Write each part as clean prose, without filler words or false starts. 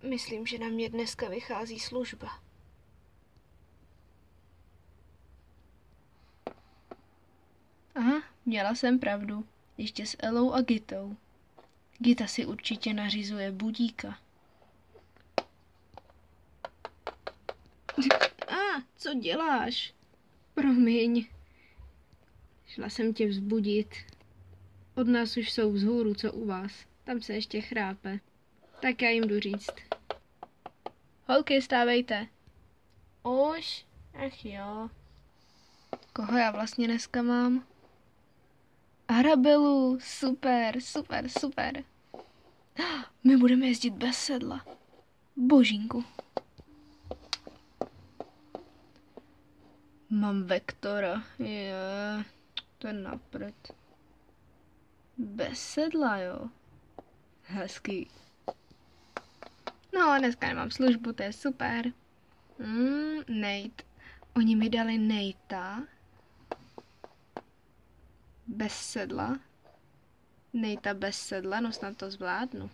Myslím, že na mě dneska vychází služba. Aha, měla jsem pravdu. Ještě s Elou a Gitou. Gita si určitě nařizuje budíka. Co děláš? Promiň. Šla jsem tě vzbudit. Od nás už jsou vzhůru, co u vás. Tam se ještě chrápe. Tak já jim jdu říct. Holky, stávejte. Už? Ach jo. Koho já vlastně dneska mám? Arabelu, super. My budeme jezdit bez sedla. Božínku. Mám Vektora, to je napřed. Bez sedla, jo. Hezký. No, dneska nemám službu, to je super. Nate. Oni mi dali Natea. Bez sedla. Natea bez sedla, no snad to zvládnu.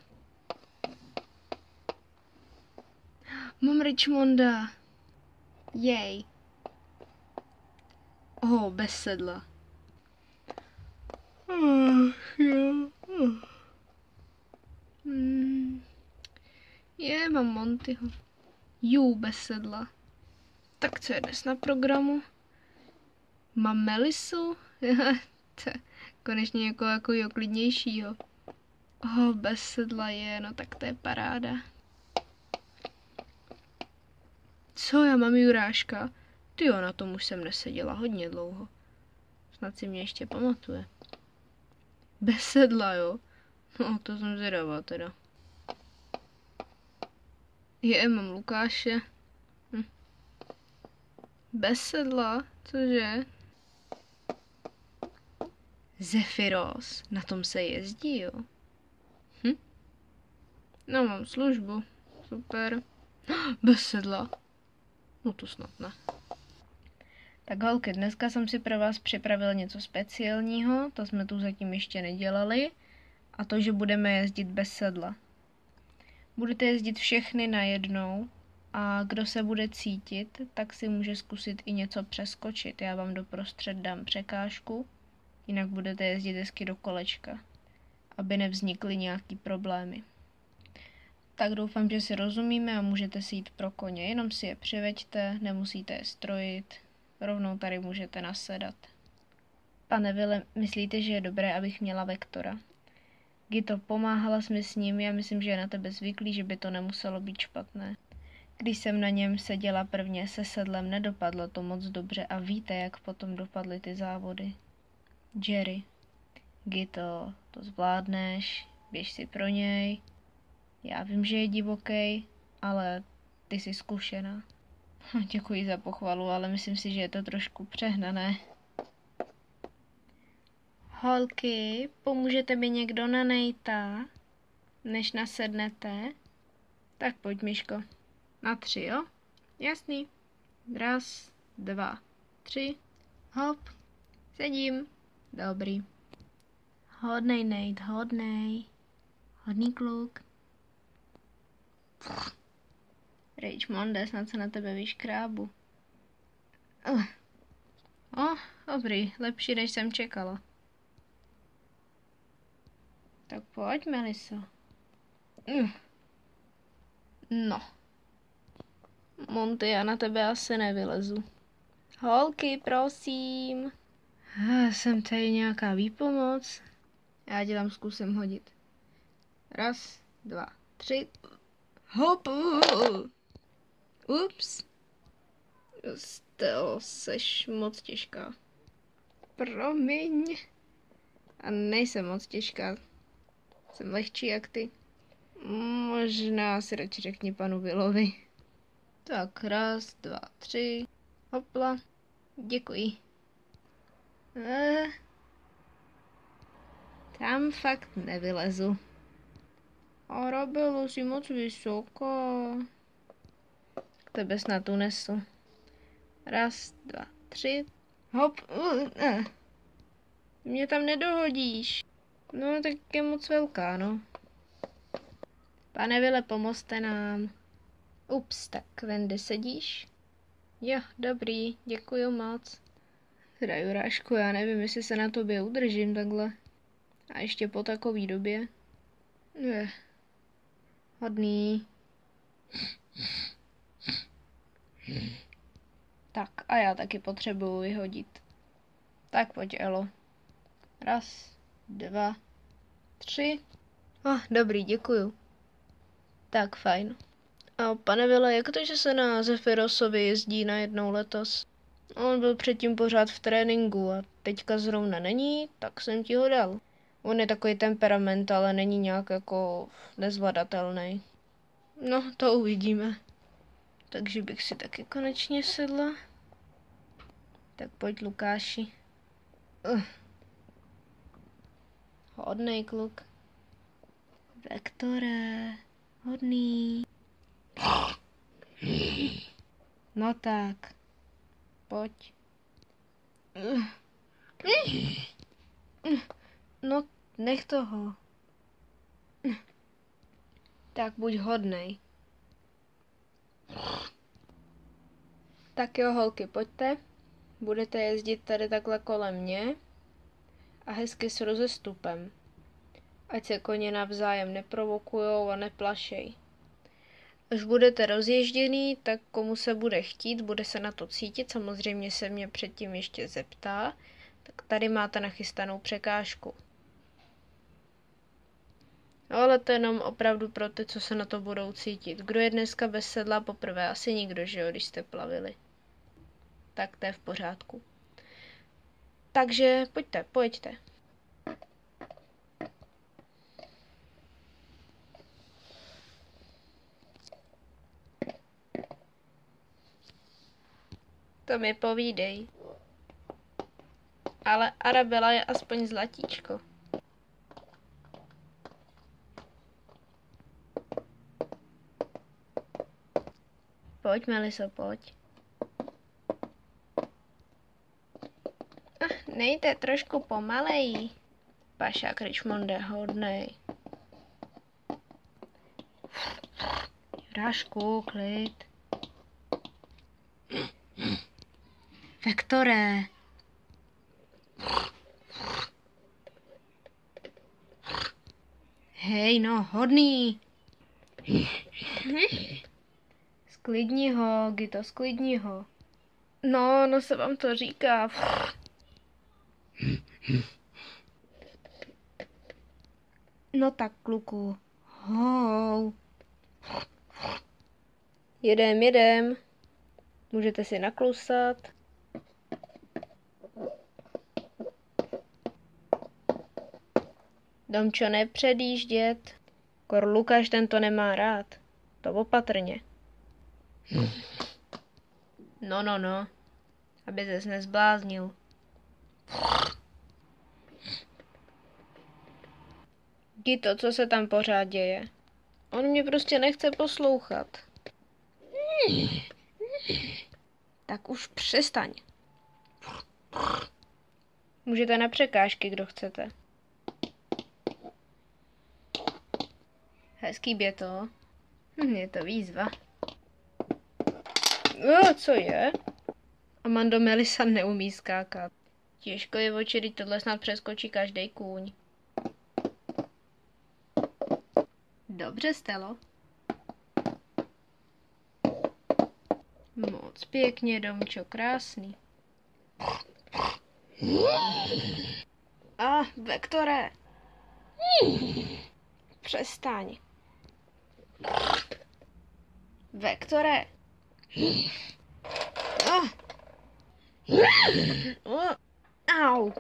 Mám Richmonda. Jej. Bez sedla. Mám Montyho. Bez sedla. Tak co je dnes na programu? Mám Melisu? Konečně jako klidnějšího. Bez sedla je, no tak to je paráda. Co, já mám Juráška? Tyjo, na tom už jsem neseděla hodně dlouho. Snad si mě ještě pamatuje. Bez sedla, jo? No, to jsem zvědavá teda. Mám Lukáše. Bez sedla? Cože? Zefiros. Na tom se jezdí, jo? No, mám službu. Super. Bez sedla? No to snad ne. Tak holky, dneska jsem si pro vás připravil něco speciálního, to jsme tu zatím ještě nedělali, a to, že budeme jezdit bez sedla. Budete jezdit všechny najednou a kdo se bude cítit, tak si může zkusit i něco přeskočit. Já vám doprostřed dám překážku, jinak budete jezdit hezky do kolečka, aby nevznikly nějaký problémy. Tak doufám, že si rozumíme a můžete si jít pro koně, jenom si je přiveďte, nemusíte je strojit. Rovnou tady můžete nasedat. Pane Vile, myslíte, že je dobré, abych měla Vektora? Gito, pomáhala jsi mi s ním, já myslím, že je na tebe zvyklý, že by to nemuselo být špatné. Když jsem na něm seděla prvně se sedlem, nedopadlo to moc dobře a víte, jak potom dopadly ty závody. Jerry. Gito, to zvládneš, běž si pro něj. Já vím, že je divoký, ale ty jsi zkušená. Děkuji za pochvalu, ale myslím si, že je to trošku přehnané. Holky, pomůžete mi někdo na Natea, než nasednete? Tak pojď, Myško. Na 3, jo? Jasný. 1, 2, 3. Hop. Sedím. Dobrý. Hodnej, Nate, hodnej. Hodný kluk. Richmonde, snad se na tebe vyškrábu. Dobrý, lepší, než jsem čekala. Tak pojď, Meliso. No. Monty, já na tebe asi nevylezu. Holky, prosím. Jsem tady nějaká výpomoc. Já tě tam zkusím hodit. 1, 2, 3. Hop! Ups. Seš moc těžká. Promiň. A nejsem moc těžká. Jsem lehčí jak ty. Možná si radši řekni panu Willovi. Tak 1, 2, 3. Hopla. Děkuji. Tam fakt nevylezu. Arabelo, jsi moc vysoká. Tebe snad unesu. 1, 2, 3. Hop. Mě tam nedohodíš. No, tak je moc velká, no. Pane Vile, pomozte nám. Ups, tak Wendy, sedíš? Jo, dobrý, děkuju moc. Teda Jurášku, já nevím, jestli se na tobě udržím takhle. A ještě po takové době. Hodný. Tak a já taky potřebuju vyhodit. Tak pojď, Elo. 1, 2, 3. Dobrý, děkuju. Tak, fajn. A pane Vile, jak to, že se na Zefirosovi jezdí najednou letos? On byl předtím pořád v tréninku a teďka zrovna není, tak jsem ti ho dal. On je takový temperament, ale není nějak jako nezvladatelný. No, to uvidíme. Takže bych si taky konečně sedla. Tak pojď, Lukáši. Hodnej kluk. Vektore, hodný. No tak. Pojď. No, nech toho. Tak buď hodnej. Tak jo, holky, pojďte. Budete jezdit tady takhle kolem mě a hezky s rozestupem. Ať se koně navzájem neprovokujou a neplašej. Až budete rozježděný, tak komu se bude chtít, bude se na to cítit, samozřejmě se mě předtím ještě zeptá, tak tady máte nachystanou překážku. No, ale to je jenom opravdu pro ty, co se na to budou cítit. Kdo je dneska bez sedla poprvé? Asi nikdo, že jo, když jste plavili. Tak to je v pořádku. Takže pojďte. To mi povídej. Ale Arabela je aspoň zlatíčko. Pojď, Meliso, pojď. Nejde trošku pomaleji. Pašák Richmonde, hodnej. Jurášku, klid. Vektore. Hej, no, hodný. Sklidni ho, Gito, sklidni ho. No se vám to říká. No tak, kluku. Hou. Jedem. Můžete si naklusat. Domčo, nepředjíždět. Kor Lukáš ten to nemá rád. To opatrně. No. Aby ses nezbláznil. Gito, co se tam pořád děje? On mě prostě nechce poslouchat. Tak už přestaň. Můžete na překážky, kdo chcete. Hezký běto. Je to výzva. Co je? Amando, Melisa neumí skákat. Těžko je oči, když tohle snad přeskočí každej kůň. Dobře, Stelo. Moc pěkně, Domčo, krásný. Vektore. Přestaň. Vektore. Au.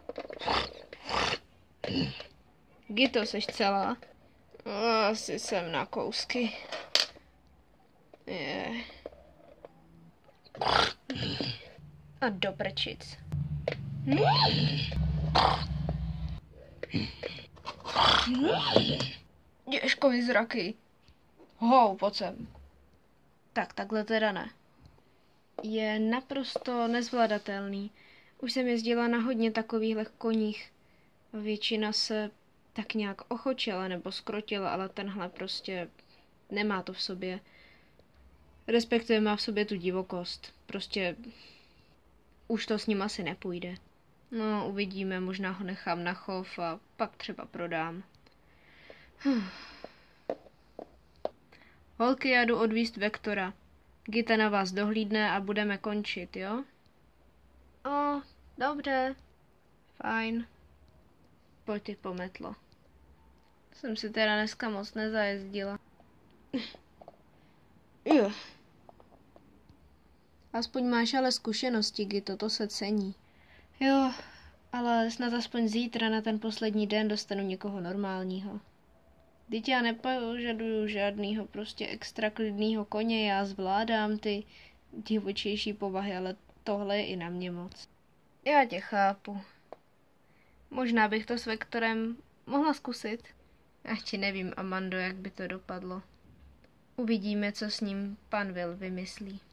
Gito, seš celá? Asi jsem na kousky. A do prčic. Děžkovi zraky. Pojď sem. Tak, takhle teda ne. Je naprosto nezvladatelný. Už jsem jezdila na hodně takovýchhle koních. Většina se tak nějak ochočila nebo skrotila, ale tenhle prostě Nemá to v sobě. Respektive má v sobě tu divokost. Prostě už to s ním asi nepůjde. No, uvidíme, možná ho nechám na chov a pak třeba prodám. Holky, já jdu odvízt Vektora. Gita na vás dohlídne a budeme končit, jo? Dobře. Fajn. Pojď ty, Pometlo. Jsem si teda dneska moc nezajezdila. Jo. Aspoň máš ale zkušenosti, Gito, to se cení. Jo, ale snad aspoň zítra na ten poslední den dostanu někoho normálního. Vždyť já nepožaduju žádnýho prostě extra klidnýho koně, já zvládám ty divočejší povahy, ale tohle je i na mě moc. Já tě chápu. Možná bych to s Vektorem mohla zkusit. Ať nevím, Amando, jak by to dopadlo. Uvidíme, co s ním pan Will vymyslí.